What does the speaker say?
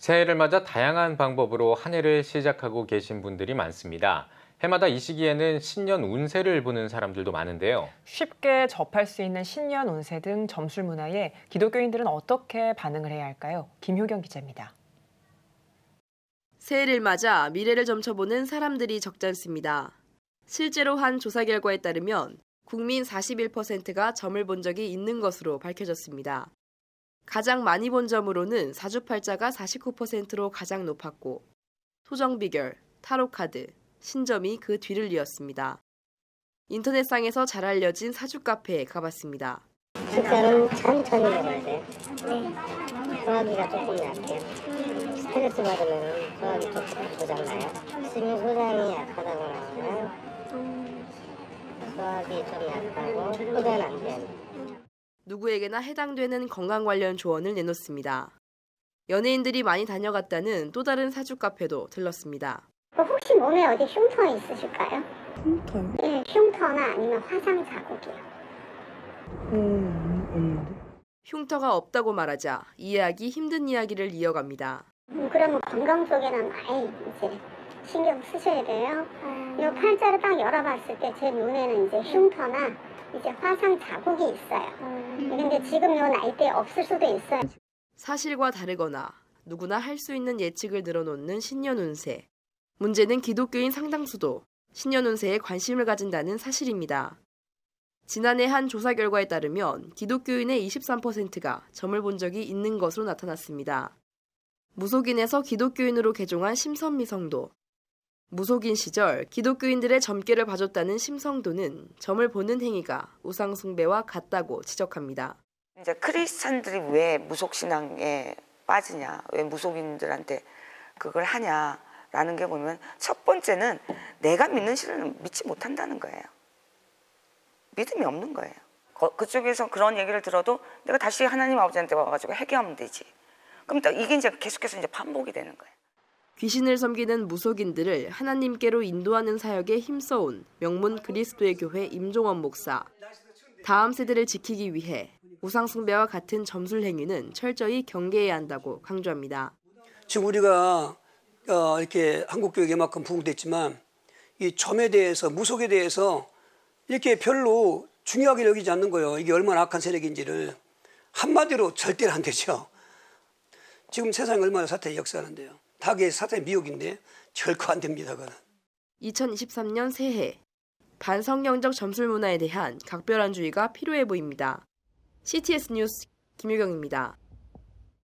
새해를 맞아 다양한 방법으로 한 해를 시작하고 계신 분들이 많습니다. 해마다 이 시기에는 신년 운세를 보는 사람들도 많은데요. 쉽게 접할 수 있는 신년 운세 등 점술 문화에 기독교인들은 어떻게 반응을 해야 할까요? 김효경 기자입니다. 새해를 맞아 미래를 점쳐보는 사람들이 적지 않습니다. 실제로 한 조사 결과에 따르면 국민 41%가 점을 본 적이 있는 것으로 밝혀졌습니다. 가장 많이 본 점으로는 사주팔자가 49%로 가장 높았고 토정비결, 타로카드, 신점이 그 뒤를 이었습니다. 인터넷상에서 잘 알려진 사주카페에 가봤습니다. 숫자는 천천히 먹어야 돼요. 소화기가 조금 약해요. 스트레스 받으면 소화기 조금 고장나요. 심소장이 약하다고 나오나요? 소화기 좀 약하고 흡연 안 돼요. 누구에게나 해당되는 건강 관련 조언을 내놓습니다. 연예인들이 많이 다녀갔다는 또 다른 사주 카페도 들렀습니다. 혹시 몸에 어디 흉터 있으실까요? 흉터요? 네, 흉터나 아니면 화상 자국이요. 흉터가 없다고 말하자 이해하기 힘든 이야기를 이어갑니다. 그러면 건강 쪽에는 많이 이제 신경 쓰셔야 돼요. 이 팔자를 딱 열어봤을 때 제 눈에는 이제 흉터나 이제 화상 자국이 있어요. 근데 지금 요 나이대에 없을 수도 있어요. 사실과 다르거나 누구나 할 수 있는 예측을 늘어놓는 신년 운세. 문제는 기독교인 상당수도 신년 운세에 관심을 가진다는 사실입니다. 지난해 한 조사 결과에 따르면 기독교인의 23%가 점을 본 적이 있는 것으로 나타났습니다. 무속인에서 기독교인으로 개종한 심선미 성도. 무속인 시절 기독교인들의 점괘를 봐줬다는 심성도는 점을 보는 행위가 우상 숭배와 같다고 지적합니다. 이제 크리스찬들이 왜 무속신앙에 빠지냐, 왜 무속인들한테 그걸 하냐라는 게 보면 첫 번째는 내가 믿는 신을 믿지 못한다는 거예요. 믿음이 없는 거예요. 그쪽에서 그런 얘기를 들어도 내가 다시 하나님 아버지한테 와가지고 회개하면 되지. 그럼 이게 이제 계속해서 이제 반복이 되는 거예요. 귀신을 섬기는 무속인들을 하나님께로 인도하는 사역에 힘써온 명문 그리스도의 교회 임종원 목사. 다음 세대를 지키기 위해 우상 숭배와 같은 점술 행위는 철저히 경계해야 한다고 강조합니다. 지금 우리가 이렇게 한국 교육에 만큼 부흥됐지만 이 점에 대해서 무속에 대해서 이렇게 별로 중요하게 여기지 않는 거예요. 이게 얼마나 악한 세력인지를. 한마디로 절대로 안 되죠. 지금 세상이 얼마나 사탄이 역사하는데요. 닭의 사탄의 미혹인데 결코 안 됩니다. 그건. 2023년 새해 반성경적 점술 문화에 대한 각별한 주의가 필요해 보입니다. CTS 뉴스 김유경입니다.